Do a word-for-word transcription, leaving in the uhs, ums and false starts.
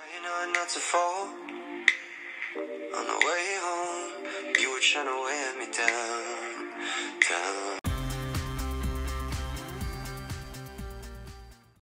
Trying hard not to fall. On the way home, you were trying to wear me down, down.